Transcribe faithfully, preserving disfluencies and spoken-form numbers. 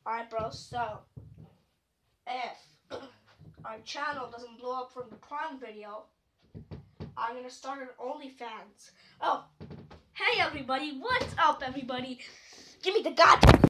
Alright, bro, so if our channel doesn't blow up from the Prime Video, I'm gonna start an OnlyFans. Oh, hey everybody, what's up everybody? Give me the goddamn